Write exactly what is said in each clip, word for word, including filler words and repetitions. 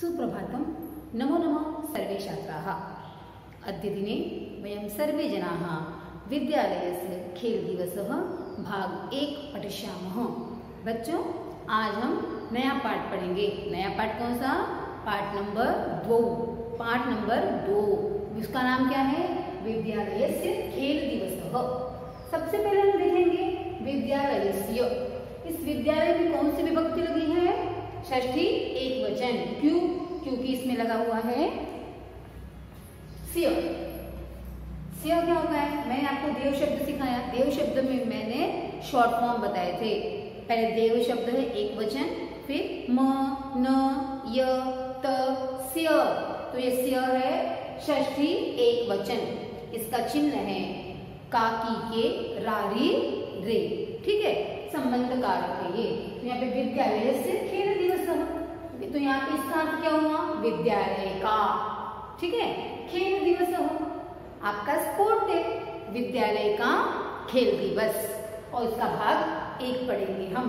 सुप्रभातं। नमो नमः सर्वे छात्राः। अद्य दिने वयं सर्वे जनाः विद्यालयस्य खेलदिवसः भाग एक पठिष्यामः। बच्चों, आज हम नया पाठ पढ़ेंगे। नया पाठ कौन सा? पाठ नंबर दो। पाठ नंबर दो, उसका नाम क्या है? विद्यालयस्य खेलदिवसः। सबसे पहले हम देखेंगे विद्यालयस्य। इस विद्यालय में कौन सी विभक्ति लगी है? षष्ठी एक वचन। क्यों? क्योंकि इसमें लगा हुआ है स्य। स्य क्या होता है? मैंने आपको देव शब्द सिखाया। देव शब्द में मैंने शॉर्ट फॉर्म बताए थे। पहले देव शब्द है एक वचन, फिर म, न, य, त, स्य। तो ये स्य है षष्ठी एक वचन। इसका चिन्ह है काकी के रारी रे। ठीक है, संबंध कारक है ये। तो यहाँ पे विद्यालय से खेल दिवस, तो यहाँ पे इसका अर्थ क्या हुआ? विद्यालय का। ठीक है, खेल दिवस हो आपका स्पोर्ट डे, विद्यालय का खेल दिवस। और इसका भाग एक पढ़ेंगे हम।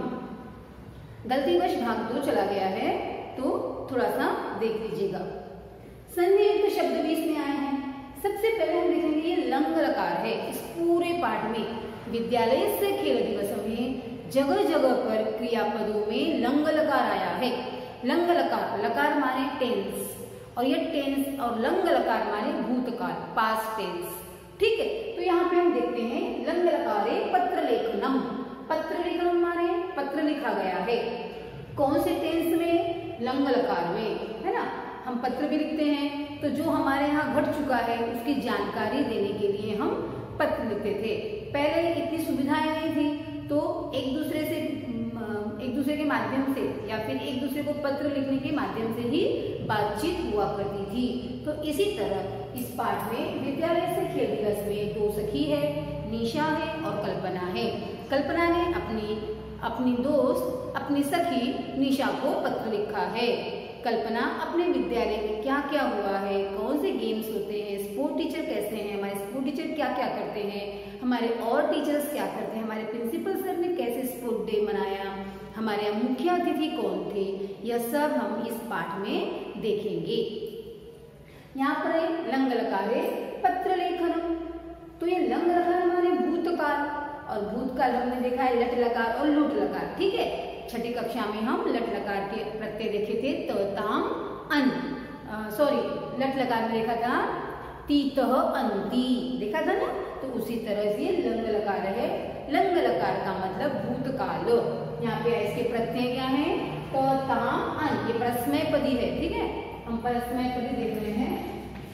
गलतीवश भाग दो चला गया है, तो थोड़ा सा देख लीजिएगा। संधियुक्त शब्द भी इसमें आए हैं। सबसे पहले हम देखेंगे ये लंग लकार है। इस पूरे पाठ में विद्यालय से खेल दिवस में जगह जगह पर क्रियापदों में लंग लकार आया है। लंग लकार, लकार माने टेंस, और ये टेंस और लंग लकार माने भूतकाल, पास्ट टेंस। ठीक है, तो यहाँ पे हम देखते हैं लंग लकारे पत्र लेखनम। पत्र लेखनम माने पत्र लिखा गया है। कौन से टेंस में? लंग लकार में, है ना। हम पत्र भी लिखते हैं, तो जो हमारे यहाँ घट चुका है उसकी जानकारी देने के लिए हम पत्र लिखते थे। पहले इतनी सुविधाएं नहीं थी, तो एक दूसरे से एक दूसरे के माध्यम से या फिर एक दूसरे को पत्र लिखने के माध्यम से ही बातचीत हुआ करती थी। तो इसी तरह इस पाठ में विद्यालय से खेल दिवस में दो सखी है, निशा है और कल्पना है। कल्पना ने अपनी अपनी दोस्त अपनी सखी निशा को पत्र लिखा है। कल्पना अपने विद्यालय में क्या क्या हुआ है, कौन से गेम्स होते हैं, स्पोर्ट टीचर कैसे हैं, हमारे स्पोर्ट टीचर क्या क्या करते हैं, हमारे और टीचर्स क्या करते हैं, हमारे प्रिंसिपल सर ने कैसे स्पोर्ट डे मनाया, हमारे मुख्य अतिथि कौन थे, यह सब हम इस पाठ में देखेंगे। यहाँ पर है लंग लकारे पत्र लेखन। तो ये लंग लकार माने भूतकाल, और भूतकाल हमने देखा है लट लकार और लुट लकार। ठीक है, छठी कक्षा में हम लट लकार के प्रत्यय देखे थे, त, ताम, अन। सॉरी, लट लकार में देखा था तीत, अंति, देखा था ना। तो उसी तरह से लंग लकार है। लंग लकार का मतलब भूतकाल। यहाँ पे इसके प्रत्यय क्या है? त, ताम, अन। ये परस्मय पदी है। ठीक है, हम परस्मय पदी देख रहे हैं।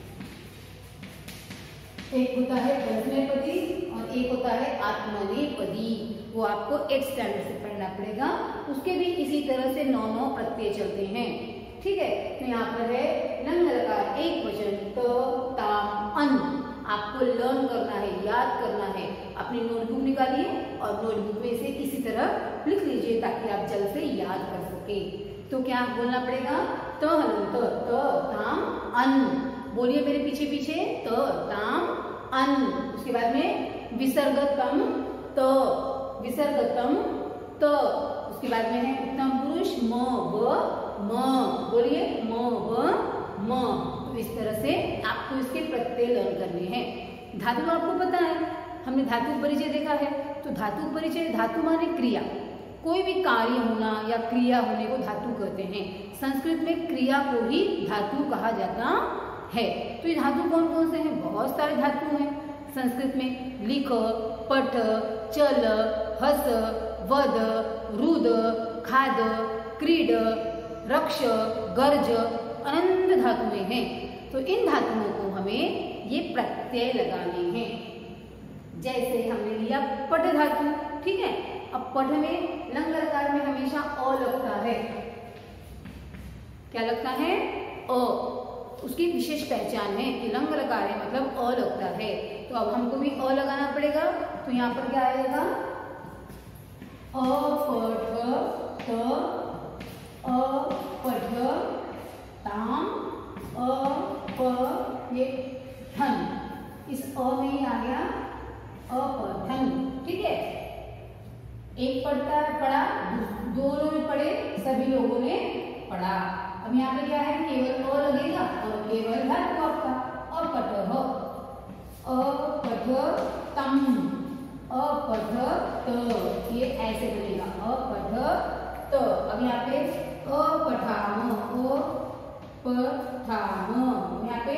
एक होता है परस्मय पदी और एक होता है आत्मनेपदी। वो आपको एट स्टैंडर्ड से पढ़ना पड़ेगा। उसके भी इसी तरह से नौ नौ प्रत्यय चलते हैं। ठीक है, तो यहाँ पर है लंग लकार एक वचन, त, ता, अन। आपको लर्न करना है, याद करना है। अपनी नोटबुक निकालिए और नोटबुक में इसे इसी तरह लिख लीजिए ताकि आप जल्द से याद कर सके। तो क्या बोलना पड़ेगा? त, त, त, ताम, अन। बोलिए मेरे पीछे पीछे, त, ताम, अन। उसके बाद में विसर्गतम त, विसर्गतम त। उसके बाद में है उत्तम पुरुष म, ब, म। बोलिए म, ब, म। तो इस तरह से आपको इसके प्रत्यय लर्न करने हैं। धातु आपको पता है, हमने धातु परिचय देखा है। तो धातु परिचय, धातु माने क्रिया। कोई भी कार्य होना या क्रिया होने को धातु कहते हैं। संस्कृत में क्रिया को ही धातु कहा जाता है। तो ये धातु कौन कौन से हैं? बहुत सारे धातु हैं संस्कृत में। लिख, पठ, चल, हस, वद, रुद, खाद, क्रीड, रक्ष, गर्ज, अनंत धातुएं हैं। तो इन धातुओं को हमें ये प्रत्यय लगाने हैं। जैसे हमने लिया पठ धातु। ठीक है, अब पठ में लंग लकार में हमेशा अ लगता है। क्या लगता है? अ। उसकी विशेष पहचान है कि लंग लकार है मतलब अ लगता है। तो अब हमको भी अ लगाना पड़ेगा। तो यहाँ पर क्या आएगा? अ, पठ, त, अ, पठ, ताम, अ, प, ये धन। इस अ में ही आ गया अपठन। ठीक है, एक पढ़ता पढ़ा, दोनों में पढ़े सभी लोगों ने पढ़ा। अब यहाँ पे क्या है, केवल अ लगेगा और केवल धातु आपका अपठः, अपठतम, अपठत, ये ऐसे बनेगा अपठत। अब यहाँ पे अपठाम, अपठाम, यहाँ पे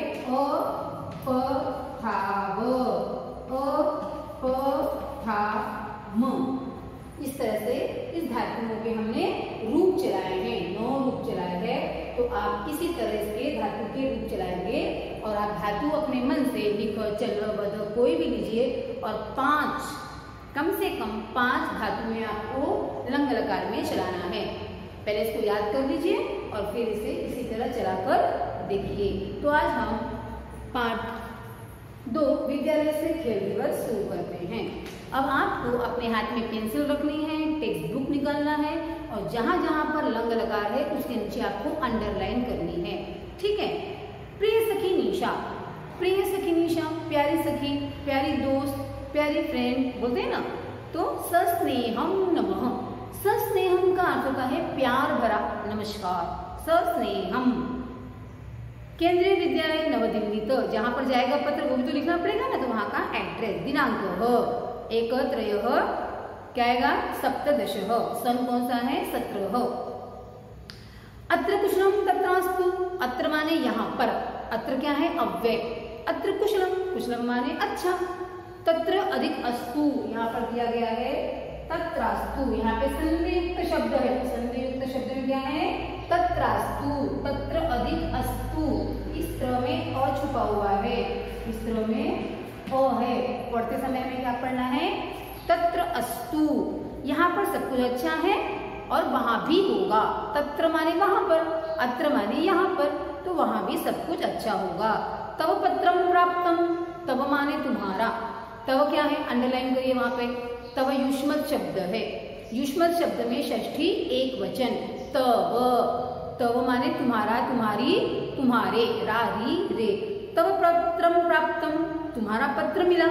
अपठाव, अपठाम। इस तरह से इस धातुओं के हमने रूप चलाए हैं, नौ रूप चलाए हैं। तो आप इसी तरह से धातु के रूप चलाएंगे और आप धातु अपने मन से लिख चल बद कोई भी लीजिए और पांच, कम से कम पांच धातु में आपको लंग लकार में चलाना है। पहले इसको याद कर लीजिए और फिर इसे इसी तरह चलाकर देखिए। तो आज हम पाठ दो विद्यालय से खेल दिवस शुरू करते हैं। अब आपको अपने हाथ में पेंसिल रखनी है, टेक्स्ट बुक निकालना है और जहां जहां पर लंग लकार है उसके नीचे आपको अंडरलाइन करनी है। ठीक है। प्रिय सखी निशा, प्रिय सखी निशा, प्यारी सखी, प्यारी दोस्त, प्यारी फ्रेंड बोलते हैं ना। तो सस्नेहम नमः, सस्नेहम का अर्थ होता है प्यार भरा नमस्कार, सस्नेहम। केंद्रीय विद्यालय नवदिल्ली, तो जहां पर जाएगा पत्र वो भी तो लिखना पड़ेगा ना, तो वहां का एड्रेस, दिनांक ह एकत्रयः, क्या आएगा सप्तदश, सन कौन सा है सत्रह। अत्र कुशलम तत्रास्तु, अत्र माने यहाँ पर, अत्र क्या है अव्यय, अत्र कुशलम, कुशलम माने अच्छा, तत्र अधिक अस्तु, यहाँ पर दिया गया है तत्रास्तु, यहाँ पे संधियुक्त शब्द है, संधियुक्त शब्द में क्या है तत्रास्तु, तत्र अधिक अस्तु। इस तरह में अ छुपा हुआ है, इस तरह में अ है, पढ़ते समय में क्या पढ़ना है तत्र अस्तु। यहाँ पर सब कुछ अच्छा है और वहां भी होगा, तत्र माने वहां पर, अत्र माने यहाँ पर, तो वहां भी सब कुछ अच्छा होगा। तव पत्रम प्राप्तम, तव माने तुम्हारा, तव क्या है अंडरलाइन करिए वहां पे, तव युष्मत शब्द है, युष्मत शब्द में षष्ठी एक वचन, तव, तव माने तुम्हारा, तुम्हारी, तुम्हारे, रा री रे, तव पत्रम प्राप्तम, तुम्हारा पत्र मिला।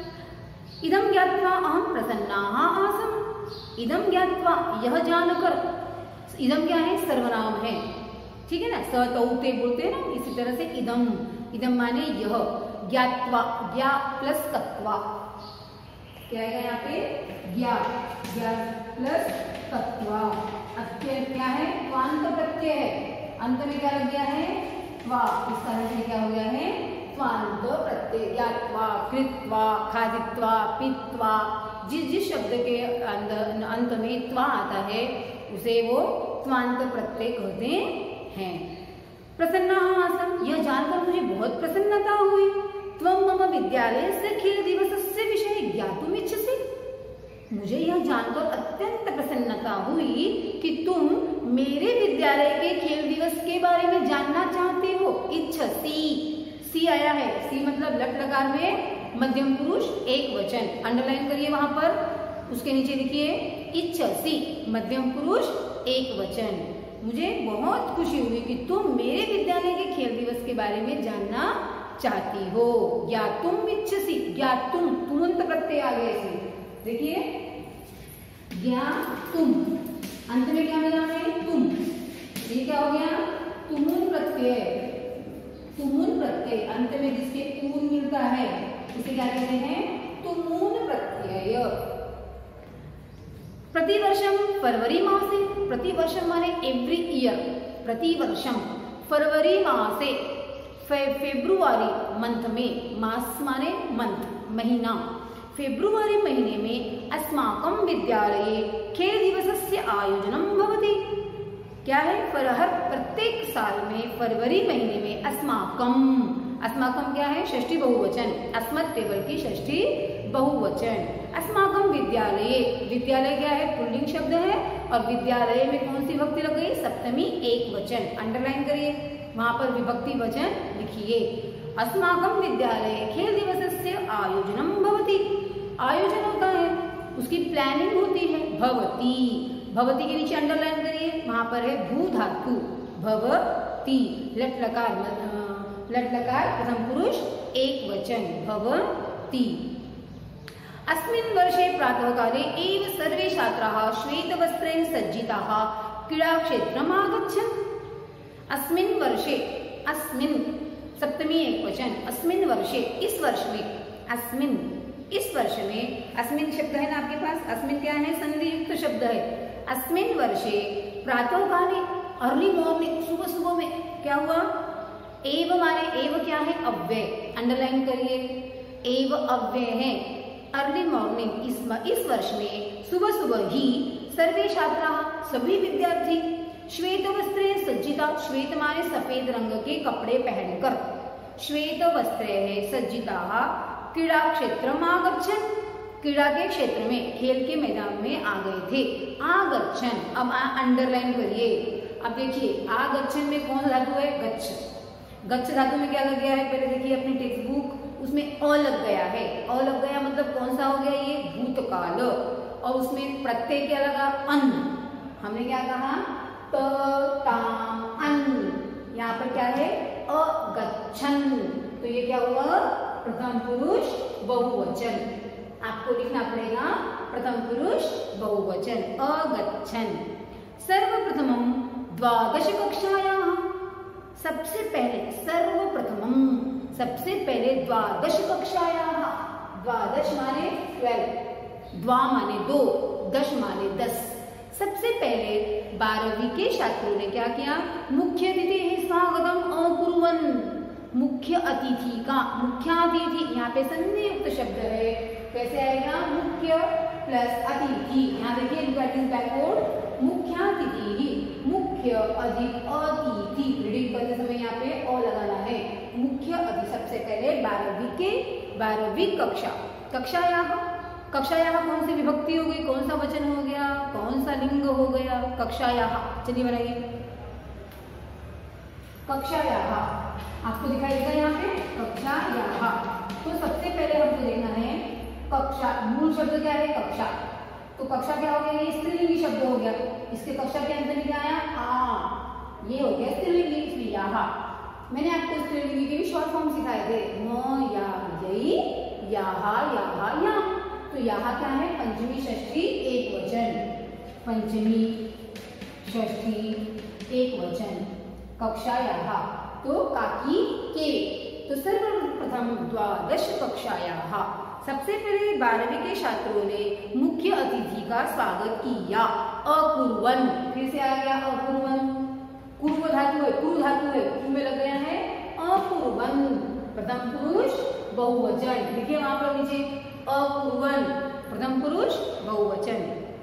इदम ज्ञात्वा अहम प्रसन्नाः आसम, इदम ज्ञात्वा यह जानकर, इदम क्या है सर्वनाम है, ठीक है ना, स तौ ते बोलते हैं ना, इसी तरह से इदम, इदम माने यह, ज्ञात्वा, ज्ञा प्लस तत्वा, क्या आएगा यहाँ पे ज्ञा, ज्ञा प्लस तत्वा। अत्यय क्या है त्वांत प्रत्यय है, अंत में क्या लग गया है त्वा, इस कारण से क्या हो गया है त्वांत प्रत्यय। ज्ञात्वा, कृत्वा, खादित्वा, पीत्वा, जिस जिस शब्द के अंत में त्वा आता है उसे वो त्वांत प्रत्यय कहते हैं। प्रसन्नाः आसम, यह जानकर मुझे बहुत प्रसन्नता हुई। त्वं मम विद्यालय से खेल दिवसस्य विषये ज्ञातुम् इच्छसि, मुझे यह जानकर अत्यंत प्रसन्नता हुई कि तुम मेरे विद्यालय के खेल दिवस के बारे में जानना चाहते हो। इच्छसि, सी आया है, सी मतलब लट लकार में मध्यम पुरुष एक वचन, अंडरलाइन करिए वहां पर, उसके नीचे लिखिए इच्छसि मध्यम पुरुष एक वचन। मुझे बहुत खुशी हुई कि तुम मेरे विद्यालय के खेल दिवस के बारे में जानना चाहती हो। ज्ञातुम इच्छसि, ज्ञातुम तुमंत प्रत्यय आ गए इसे, देखिए ज्ञातुम, अंत में क्या मिला है तुम, ये क्या हो गया तुमुन प्रत्यय, तुमुन प्रत्यय अंत में जिसके ऊन मिलता है इसे क्या कहते हैं तुमुन प्रत्यय। प्रतिवर्षम फरवरी मासे, प्रतिवर्षम माने एवरी ईयर, प्रतिवर्षम फरवरी मासे, फे, फेब्रुआरी मंथ में, मास माने मंथ महीना, फेब्रुआरी महीने में अस्माकं विद्यालये खेल दिवसस्य आयोजनं भवति। क्या है पर हर प्रत्येक साल में फरवरी महीने में अस्माकं, अस्माकं क्या है षष्ठी बहुवचन, अस्मत् टेबल की षष्ठी बहुवचन। अस्माकं विद्यालय, विद्यालय क्या है पुल्लिंग शब्द है और विद्यालय में कौन सी विभक्ति लग गई सप्तमी एक वचन, अंडरलाइन करिए वहां पर विभक्ति वचन लिखिए। अस्माकं विद्यालय खेल दिवसस्य आयोजनं भवति, आयोजन होता है उसकी प्लानिंग होती है। भवती, भवती के नीचे अंडरलाइन करिए वहां पर है भू धातु भवती, लट लकार, लट लकार प्रथम पुरुष एक वचन भवती। अस्मिन् वर्षे प्रातःकाले एव सर्वे छात्राः श्वेतवस्त्रेण सज्जिताः क्रीडाक्षेत्रम् आगच्छन्, अस्मिन् वर्षे, अस्मिन् सप्तमी एक वचन, अस्मिन् वर्षे, इस वर्ष में, अस्मिन् इस वर्ष में, अस्मिन् शब्द है ना आपके पास, अस्मिन् क्या है, संधि युक्त शब्द है। अस्मिन् वर्षे प्रातःकाले, अर्ली मॉर्निंग, सुबह सुबह में क्या हुआ, एव माने, एव क्या है, अव्यय, अंडरलाइन करिए, एव अव्यय है, अर्ली मॉर्निंग, इस इस वर्ष में सुबह सुबह ही सर्वे छात्रा, सभी विद्यार्थी, श्वेत वस्त्रे सज्जिता, श्वेत माने सफेद रंग के कपड़े पहनकर, श्वेत वस्त्रे सज्जिता क्रीड़ा क्षेत्र आगच्छन्, क्रीड़ा के क्षेत्र में, खेल के मैदान में आ गए थे। आगच्छन्, अब अंडरलाइन करिए। अब देखिए आगच्छन् में कौन सा धातु है, गच्छ, गच्छ धातु में क्या लग गया है, पहले देखिए अपनी टेक्स्ट बुक, उसमें अ लग गया है, अ लग गया मतलब कौन सा हो गया, ये भूतकाल, और उसमें प्रत्यय क्या लगा, अन, हमने क्या कहा, त ताम अन, यहाँ पर क्या है, अगच्छन्, तो ये क्या हुआ, प्रथम पुरुष बहुवचन, आपको लिखना पड़ेगा प्रथम पुरुष बहुवचन, अगच्छन्। सर्वप्रथमं द्वादश कक्षायाः, सबसे पहले, सर्वप्रथमं सबसे पहले, द्वादश कक्षायाः, द्वादश माने ट्वेल्व, द्वा माने दो, दश माने दस, सबसे पहले बारहवीं के छात्रों ने क्या किया, मुख्य अतिथि स्वागतम अकुर्वन्, मुख्य अतिथि का, मुख्यातिथि, यहाँ पे संधि युक्त शब्द है, कैसे आएगा, मुख्य प्लस अतिथि, यहाँ देखिए लुक एट दिस बैकवर्ड, मुख्यातिथि, मुख्य अधिक अतिथि, रीडिंग करते समय यहाँ पे अ लगाना है, मुख्य अतिथि, सबसे पहले बारहवीं के, बारहवीं कक्षा, कक्षायाः, कक्षायाः कौन सी विभक्ति हो गई, कौन सा वचन हो गया, कौन सा लिंग हो गया, कक्षायाः, चलिए बनाइए, कक्षायाः, आपको दिखाई देगा यहाँ पे कक्षायाः। तो सबसे पहले हमको देखना है कक्षा, मूल शब्द क्या है, कक्षा, तो कक्षा क्या हो गया, ये स्त्रीलिंगी शब्द हो गया, इसके कक्षा के अंदर क्या आया, आ, ये हो गया स्त्रीलिंगी, इसलिए याः। मैंने आपको स्त्रीलिंगी के भी शॉर्ट फॉर्म सिखाए थे, म या यही, याः याः या, तो यहाँ क्या है, पंचमी षष्ठी एक वचन, पंचमी षष्ठी एक वचन, कक्षायाः, तो काकी के, तो सर्वप्रथम द्वादश कक्षायाः, सबसे पहले बारहवीं के छात्रों ने मुख्य अतिथि का स्वागत किया, अकुर्वन्, फिर से आ गया अकुर्वन्, कुर्व धातु है, कुरु धातु है, कुरु में लग गया है अकुर्वन्, प्रथम पुरुष बहुवचन, देखिए वहां पर नीचे अकुर्वन्, प्रथम पुरुष बहुवचन।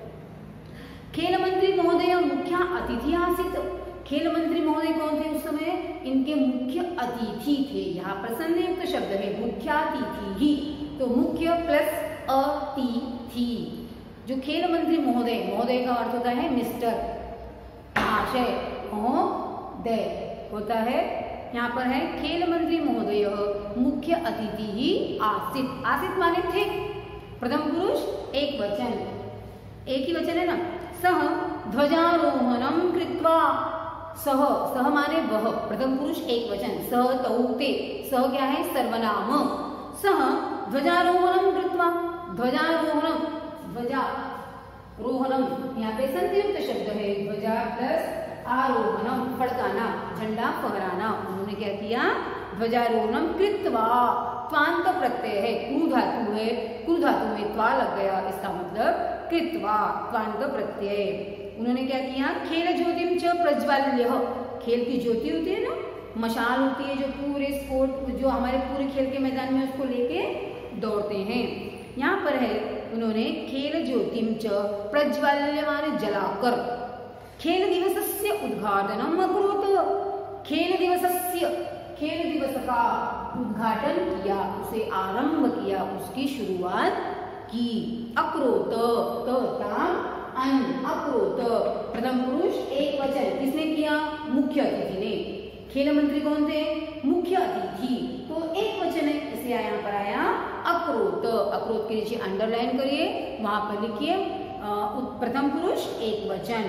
खेल मंत्री महोदय मुख्य अतिथि आसीत्, खेल मंत्री महोदय कौन थे उस समय, इनके मुख्य अतिथि थे, यहाँ पर संयुक्त शब्द है, मुख्यातिथि ही, तो मुख्य प्लस अतिथि, जो खेल मंत्री महोदय, महोदय का अर्थ होता है मिस्टर, महाशय, महोदय होता है, यहाँ पर है खेल मंत्री महोदय मुख्य अतिथि ही आसीत्, आसीत् माने थे, प्रथम पुरुष एक वचन, एक ही वचन है ना, सह ध्वजारोहणं कृत्वा, सह, सह माने वह, प्रथम पुरुष एक वचन, सह तौ ते, सह क्या है, सर्वनाम, सह ध्वजारोहणं कृत्वा, ध्वजारोहणं, ध्वजा रोहणम, यहाँ पे संयुक्त शब्द है, ध्वजा प्लस आरोहणम, फड़काना, झंडा फहराना, उन्होंने क्या किया, ध्वजारोहणम कृत्वा, त्वांत प्रत्यय है, क्रू धातु है, क्रू धातु में त्वा लग गया, इसका मतलब कृत्वा, त्वांत प्रत्यय, उन्होंने क्या किया, खेल ज्योतिम च प्रज्वाल्य, खेल की ज्योति होती है ना, मशाल होती है जो पूरे स्पोर्ट, जो हमारे पूरे खेल के मैदान में उसको लेके दौड़ते हैं, यहाँ पर है उन्होंने खेल ज्योतिम च प्रज्वाल्य माने जलाकर, खेल दिवसस्य उद्घाटनम अकरोत्, खेल दिवसस्य, खेल दिवस का उद्घाटन किया, उसे आरंभ किया, उसकी शुरुआत की, अकरोत्, त ताम अन, अकरोत्, प्रथम पुरुष एक वचन, किसने किया, मुख्य अतिथि ने, खेल मंत्री कौन थे, मुख्य अतिथि, तो एक वचन है, इसलिए यहाँ पर आया अकरोत्, अकरोत् के नीचे अंडरलाइन करिए, वहां पर लिखिए प्रथम पुरुष एक वचन,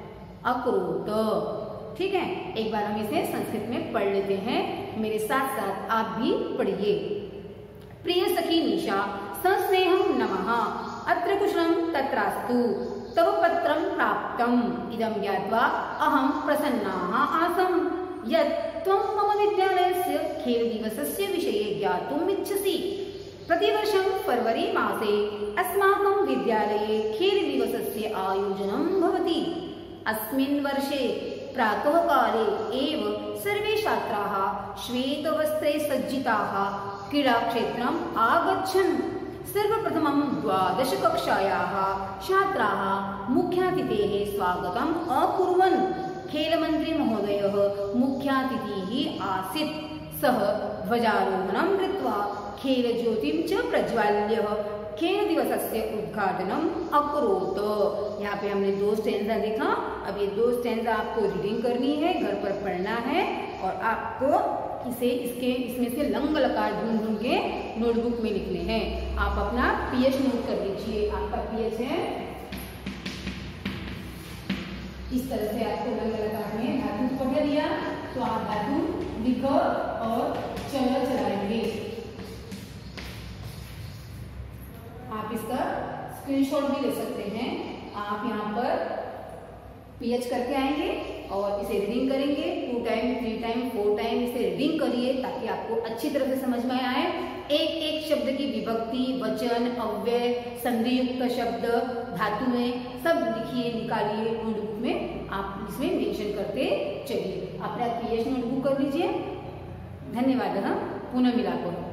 अकरोत्, ठीक है। एक बार हम इसे संस्कृत में पढ़ लेते हैं, मेरे साथ साथ आप भी पढ़िए। प्रिय सखी निशा, सस्नेहं नमः, अत्र कुशलं तत्रास्तु, तव पत्रं प्राप्तम्, इदं ज्ञात्वा अहं प्रसन्ना आसम्, यत् त्वं मम विद्यालयस्य खेलदिवसस्य विषये ज्ञातुम् इच्छसि। प्रतिवर्षं फरवरी मासे अस्माकं विद्यालये खेलदिवसस्य आयोजनं भवति। अस्मिन् वर्षे प्रातःकाले एव सर्वे छात्राः श्वेतवस्त्रे सज्जिताः क्रीडाक्षेत्रम् आगच्छन्। सर्वप्रथमं द्वादशकक्षायाः छात्राः मुख्यातिथेः स्वागतम् अकुर्वन्। खेलमन्त्री महोदयः मुख्यातिथिः आसीत्। सः ध्वजारोहणं कृत्वा खेलज्योतिं च प्रज्वाल्य खेलदिवसस्य उद्घाटनम् अकरोत्। यहाँ पे हमने दो स्टैंजा देखा। अब ये दो स्टैंजा आपको रीडिंग करनी है, घर पर पढ़ना है और आपको इसे इसके इसमें से लंग लकार ढूंढ ढूंढ के नोटबुक में लिखने हैं। आप अपना पीएच नोट कर लीजिए। आपका पीएच है इस तरह से। आपको लंग लकार में धातु पढ़ लिया तो आप धातु लिखो और चलो चलाएंगे। आप इसका स्क्रीनशॉट भी ले सकते हैं। आप यहाँ पर पीएच करके आएंगे और इसे रीडिंग करेंगे। Two time, three time, four time इसे रीडिंग करिए ताकि आपको अच्छी तरह से समझ में आए। एक एक शब्द की विभक्ति, वचन, अव्यय, संधियुक्त शब्द, धातुएं सब लिखिए, निकालिए नोटबुक में। आप इसमें मेंशन करते चलिए। अपना पीएच नोटबुक कर लीजिए। धन्यवाद। पुनः मिलापन।